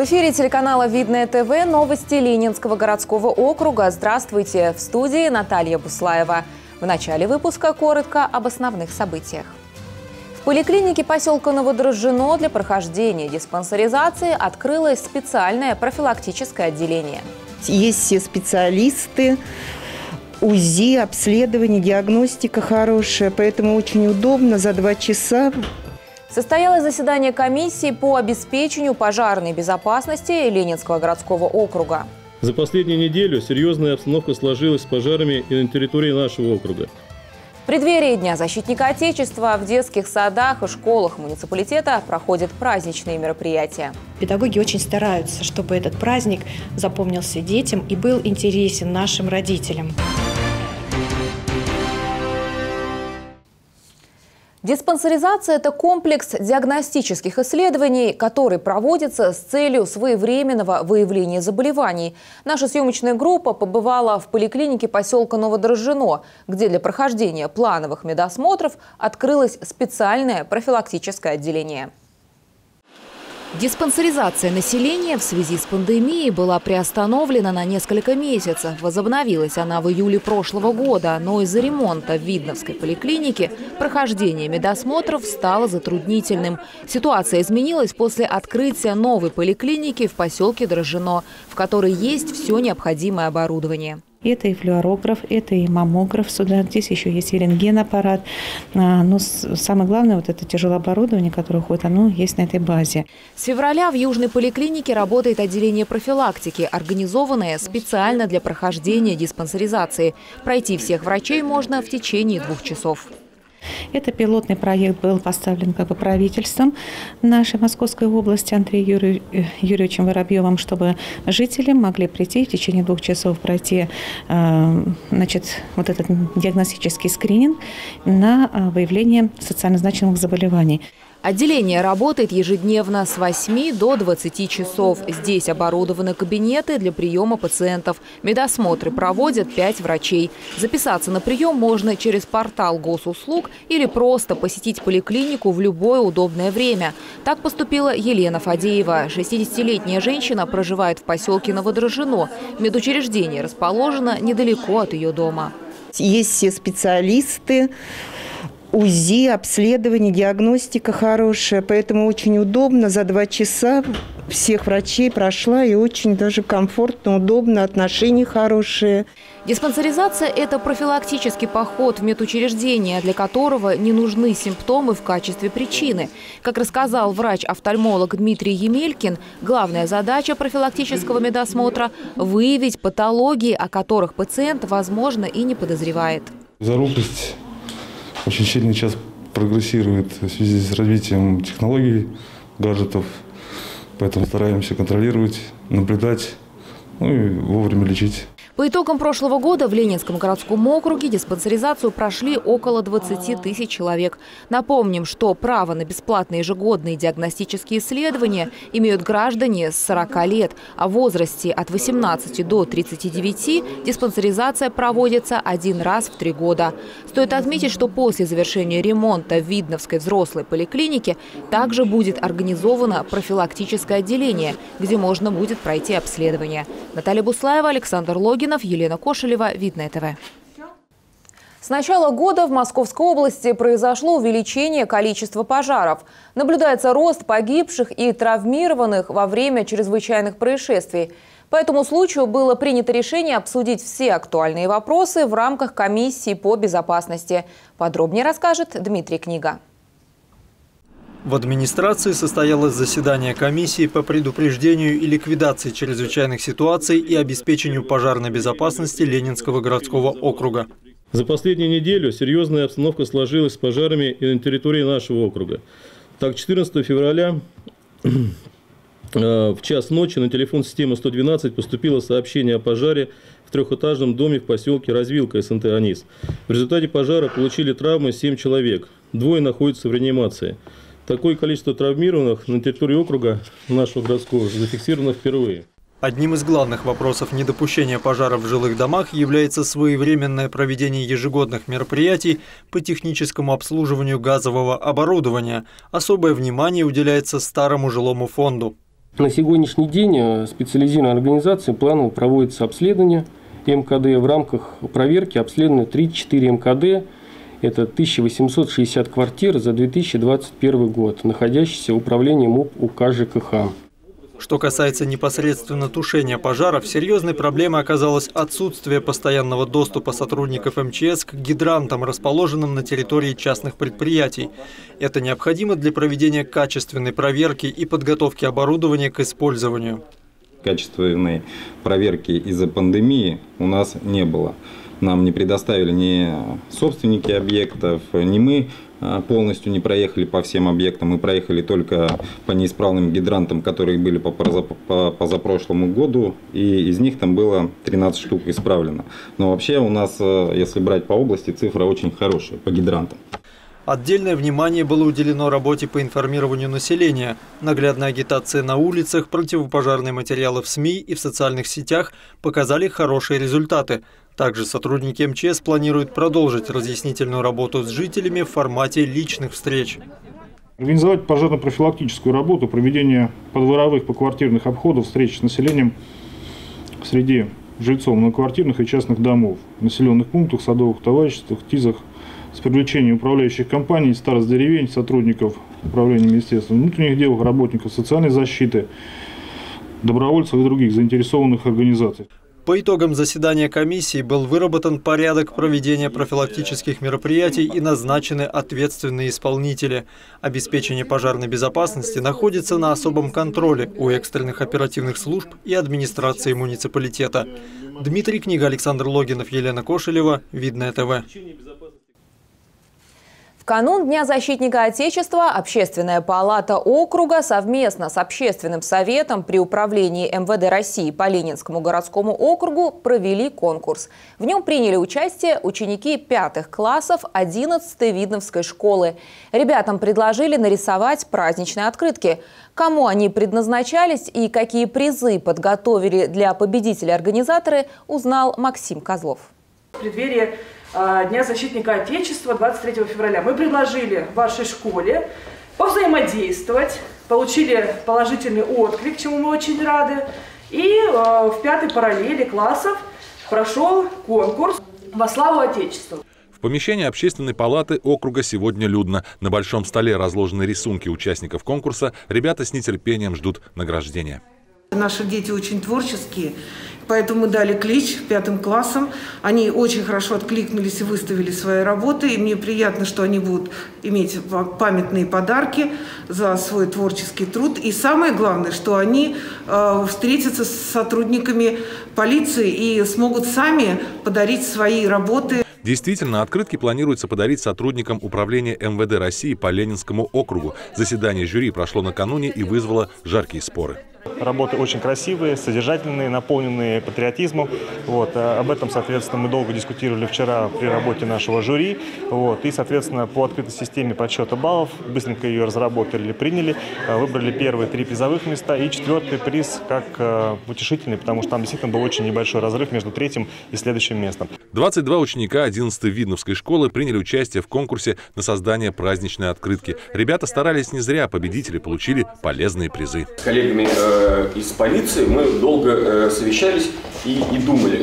эфире телеканала «Видное ТВ» новости Ленинского городского округа. Здравствуйте! В студии Наталья Буслаева. В начале выпуска коротко об основных событиях. В поликлинике поселка Новодрожжино для прохождения диспансеризации открылось специальное профилактическое отделение. Есть все специалисты, УЗИ, обследование, диагностика хорошая, поэтому очень удобно за 2 часа. Состоялось заседание комиссии по обеспечению пожарной безопасности Ленинского городского округа. За последнюю неделю серьезная обстановка сложилась с пожарами и на территории нашего округа. В преддверии Дня защитника Отечества в детских садах и школах муниципалитета проходят праздничные мероприятия. Педагоги очень стараются, чтобы этот праздник запомнился детям и был интересен нашим родителям. Диспансеризация – это комплекс диагностических исследований, который проводится с целью своевременного выявления заболеваний. Наша съемочная группа побывала в поликлинике поселка Новодрожжино, где для прохождения плановых медосмотров открылось специальное профилактическое отделение. Диспансеризация населения в связи с пандемией была приостановлена на несколько месяцев. Возобновилась она в июле прошлого года, но из-за ремонта в Видновской поликлинике прохождение медосмотров стало затруднительным. Ситуация изменилась после открытия новой поликлиники в поселке Дрожжино, в которой есть все необходимое оборудование. Это и флюорограф, это и маммограф сюда. Здесь еще есть и рентген-аппарат. Но самое главное, вот это тяжелое оборудование, которое уходит, оно есть на этой базе. С февраля в Южной поликлинике работает отделение профилактики, организованное специально для прохождения диспансеризации. Пройти всех врачей можно в течение 2 часов. Это пилотный проект был поставлен правительством нашей Московской области Андреем Юрьевичем Воробьевым, чтобы жители могли прийти в течение 2 часов пройти вот этот диагностический скрининг на выявление социально значимых заболеваний. Отделение работает ежедневно с 8 до 20 часов. Здесь оборудованы кабинеты для приема пациентов. Медосмотры проводят 5 врачей. Записаться на прием можно через портал госуслуг или просто посетить поликлинику в любое удобное время. Так поступила Елена Фадеева. 60-летняя женщина проживает в поселке Новодрожжино. Медучреждение расположено недалеко от ее дома. Есть все специалисты, УЗИ, обследование, диагностика хорошая, поэтому очень удобно. За 2 часа всех врачей прошла и очень даже комфортно, удобно, отношения хорошие. Диспансеризация – это профилактический поход в медучреждение, для которого не нужны симптомы в качестве причины. Как рассказал врач-офтальмолог Дмитрий Емелькин, главная задача профилактического медосмотра – выявить патологии, о которых пациент, возможно, и не подозревает. Зарубность очень сильно сейчас прогрессирует в связи с развитием технологий, гаджетов. Поэтому стараемся контролировать, наблюдать, и вовремя лечить. По итогам прошлого года в Ленинском городском округе диспансеризацию прошли около 20 тысяч человек. Напомним, что право на бесплатные ежегодные диагностические исследования имеют граждане с 40 лет, а в возрасте от 18 до 39 диспансеризация проводится 1 раз в 3 года. Стоит отметить, что после завершения ремонта в Видновской взрослой поликлинике также будет организовано профилактическое отделение, где можно будет пройти обследование. Наталья Буслаева, Александр Логин, Елена Кошелева, Видное ТВ. С начала года в Московской области произошло увеличение количества пожаров. Наблюдается рост погибших и травмированных во время чрезвычайных происшествий. По этому случаю было принято решение обсудить все актуальные вопросы в рамках комиссии по безопасности. Подробнее расскажет Дмитрий Книга. В администрации состоялось заседание комиссии по предупреждению и ликвидации чрезвычайных ситуаций и обеспечению пожарной безопасности Ленинского городского округа. За последнюю неделю серьезная обстановка сложилась с пожарами и на территории нашего округа. Так, 14 февраля в час ночи на телефон системы 112 поступило сообщение о пожаре в 3-этажном доме в поселке Развилка СНТ Анис. В результате пожара получили травмы 7 человек, 2 находятся в реанимации. Такое количество травмированных на территории округа нашего городского зафиксировано впервые. Одним из главных вопросов недопущения пожаров в жилых домах является своевременное проведение ежегодных мероприятий по техническому обслуживанию газового оборудования. Особое внимание уделяется старому жилому фонду. На сегодняшний день специализированной организацией планово проводится обследование МКД. В рамках проверки обследовано 34 МКД. Это 1860 квартир за 2021 год, находящиеся в управлении МУП УК ЖКХ. Что касается непосредственно тушения пожаров, серьезной проблемой оказалось отсутствие постоянного доступа сотрудников МЧС к гидрантам, расположенным на территории частных предприятий. Это необходимо для проведения качественной проверки и подготовки оборудования к использованию. Качественной проверки из-за пандемии у нас не было. Нам не предоставили ни собственники объектов, ни мы полностью не проехали по всем объектам. Мы проехали только по неисправным гидрантам, которые были по позапрошлому году, и из них там было 13 штук исправлено. Но вообще у нас, если брать по области, цифра очень хорошая по гидрантам. Отдельное внимание было уделено работе по информированию населения. Наглядная агитация на улицах, противопожарные материалы в СМИ и в социальных сетях показали хорошие результаты. Также сотрудники МЧС планируют продолжить разъяснительную работу с жителями в формате личных встреч. Организовать пожарно-профилактическую работу, проведение подворовых поквартирных обходов, встреч с населением среди жильцов многоквартирных и частных домов, населенных пунктах, садовых товариществах, ТИЗах, с привлечением управляющих компаний, старост-деревень, сотрудников управления Министерства внутренних дел, работников социальной защиты, добровольцев и других заинтересованных организаций. По итогам заседания комиссии был выработан порядок проведения профилактических мероприятий и назначены ответственные исполнители. Обеспечение пожарной безопасности находится на особом контроле у экстренных оперативных служб и администрации муниципалитета. Дмитрий Книга, Александр Логинов, Елена Кошелева, Видное ТВ. В канун Дня защитника Отечества Общественная палата округа совместно с Общественным советом при управлении МВД России по Ленинскому городскому округу провели конкурс. В нем приняли участие ученики 5 классов 11-й Видновской школы. Ребятам предложили нарисовать праздничные открытки. Кому они предназначались и какие призы подготовили для победителей организаторы, узнал Максим Козлов. В преддверии Дня защитника Отечества 23 февраля мы предложили вашей школе повзаимодействовать, получили положительный отклик, чему мы очень рады. И в 5-й параллели классов прошел конкурс «Во славу Отечеству». В помещении Общественной палаты округа сегодня людно. На большом столе разложены рисунки участников конкурса. Ребята с нетерпением ждут награждения. Наши дети очень творческие, поэтому мы дали клич 5 классам. Они очень хорошо откликнулись и выставили свои работы. И мне приятно, что они будут иметь памятные подарки за свой творческий труд. И самое главное, что они встретятся с сотрудниками полиции и смогут сами подарить свои работы. Действительно, открытки планируется подарить сотрудникам управления МВД России по Ленинскому округу. Заседание жюри прошло накануне и вызвало жаркие споры. Работы очень красивые, содержательные, наполненные патриотизмом. Об этом, соответственно, мы долго дискутировали вчера при работе нашего жюри. И, соответственно, по открытой системе подсчета баллов быстренько ее разработали, приняли, выбрали первые 3 призовых места и 4-й приз как утешительный, потому что там действительно был очень небольшой разрыв между 3-м и следующим местом. 22 ученика 11-й Видновской школы приняли участие в конкурсе на создание праздничной открытки. Ребята старались не зря, победители получили полезные призы. С коллегами из полиции мы долго совещались и думали,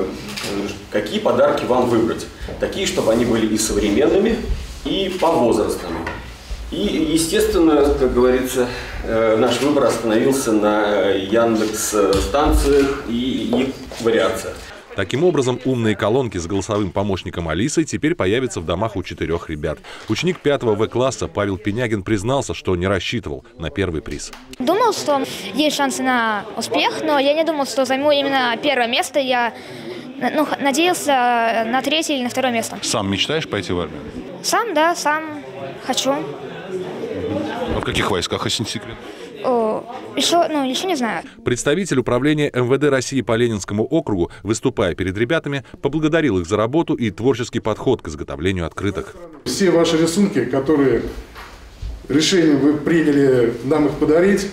какие подарки вам выбрать. Такие, чтобы они были и современными, и по возрастам. И, естественно, как говорится, наш выбор остановился на Яндекс.Станциях и их вариациях. Таким образом, умные колонки с голосовым помощником Алисой теперь появятся в домах у 4 ребят. Ученик 5 В-класса Павел Пенягин признался, что не рассчитывал на первый приз. Думал, что есть шансы на успех, но я не думал, что займу именно 1-е место. Я надеялся на 3-е или на 2-е место. Сам мечтаешь пойти в армию? Сам, да, сам хочу. А в каких войсках, если не секрет? Еще не знаю. Представитель управления МВД России по Ленинскому округу, выступая перед ребятами, поблагодарил их за работу и творческий подход к изготовлению открыток. Все ваши рисунки, которые решение вы приняли нам их подарить,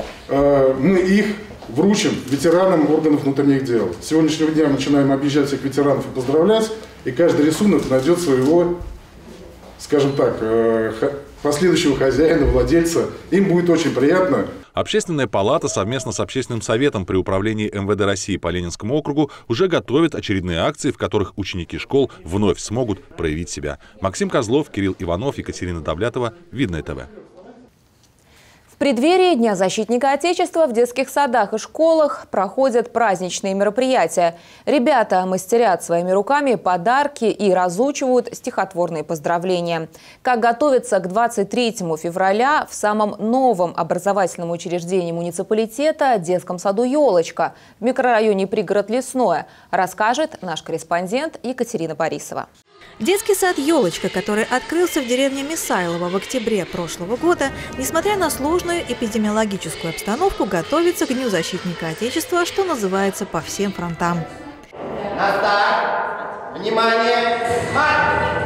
мы их вручим ветеранам органов внутренних дел. С сегодняшнего дня мы начинаем объезжать всех ветеранов и поздравлять, и каждый рисунок найдет своего, скажем так, последующего хозяина, владельца. Им будет очень приятно. Общественная палата совместно с Общественным советом при управлении МВД России по Ленинскому округу уже готовит очередные акции, в которых ученики школ вновь смогут проявить себя. Максим Козлов, Кирилл Иванов, Екатерина Давлятова, Видное ТВ. В преддверии Дня защитника Отечества в детских садах и школах проходят праздничные мероприятия. Ребята мастерят своими руками подарки и разучивают стихотворные поздравления. Как готовиться к 23 февраля в самом новом образовательном учреждении муниципалитета – детском саду «Елочка» в микрорайоне Пригород Лесное, расскажет наш корреспондент Екатерина Борисова. Детский сад «Елочка», который открылся в деревне Мисайлово в октябре прошлого года, несмотря на сложную эпидемиологическую обстановку, готовится к Дню защитника Отечества, что называется, по всем фронтам. На старт! Внимание! Марш!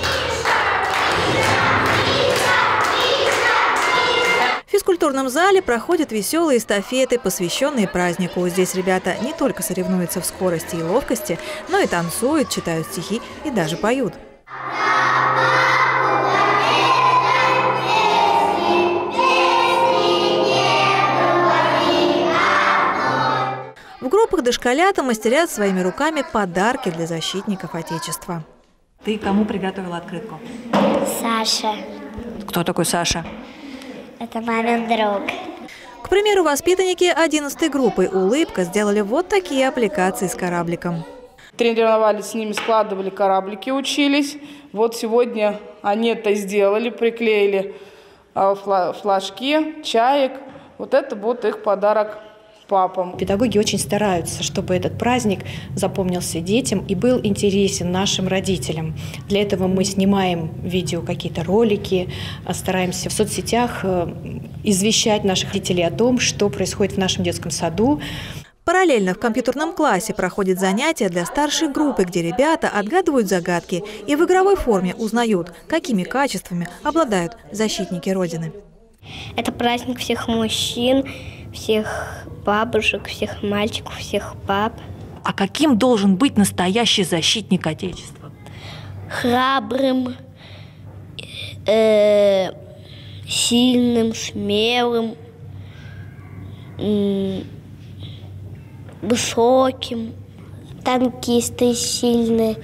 В физкультурном зале проходят веселые эстафеты, посвященные празднику. Здесь ребята не только соревнуются в скорости и ловкости, но и танцуют, читают стихи и даже поют. В группах дошколята мастерят своими руками подарки для защитников Отечества. Ты кому приготовила открытку? Саша. Кто такой Саша? Это мамин друг. К примеру, воспитанники 11-й группы «Улыбка» сделали вот такие аппликации с корабликом. Тренировались с ними, складывали кораблики, учились. Вот сегодня они это сделали, приклеили флажки, чаек. Вот это будет их подарок папам. Педагоги очень стараются, чтобы этот праздник запомнился детям и был интересен нашим родителям. Для этого мы снимаем видео, какие-то ролики, стараемся в соцсетях извещать наших родителей о том, что происходит в нашем детском саду. Параллельно в компьютерном классе проходят занятия для старшей группы, где ребята отгадывают загадки и в игровой форме узнают, какими качествами обладают защитники Родины. Это праздник всех мужчин, всех бабушек, всех мальчиков, всех пап. А каким должен быть настоящий защитник Отечества? Храбрым, сильным, смелым, высоким. Танкисты сильные,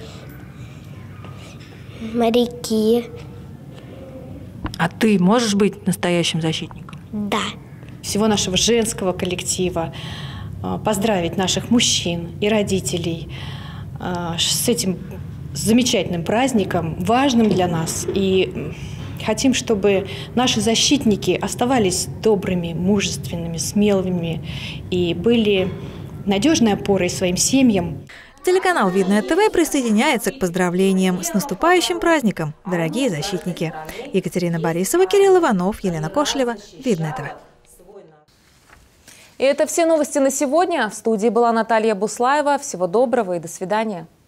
моряки. А ты можешь быть настоящим защитником? Да. Всего нашего женского коллектива поздравить наших мужчин и родителей с этим замечательным праздником, важным для нас. И хотим, чтобы наши защитники оставались добрыми, мужественными, смелыми и были надежной опорой своим семьям. Телеканал «Видное ТВ» присоединяется к поздравлениям с наступающим праздником, дорогие защитники. Екатерина Борисова, Кирилл Иванов, Елена Кошелева, «Видное ТВ». И это все новости на сегодня. В студии была Наталья Буслаева. Всего доброго и до свидания.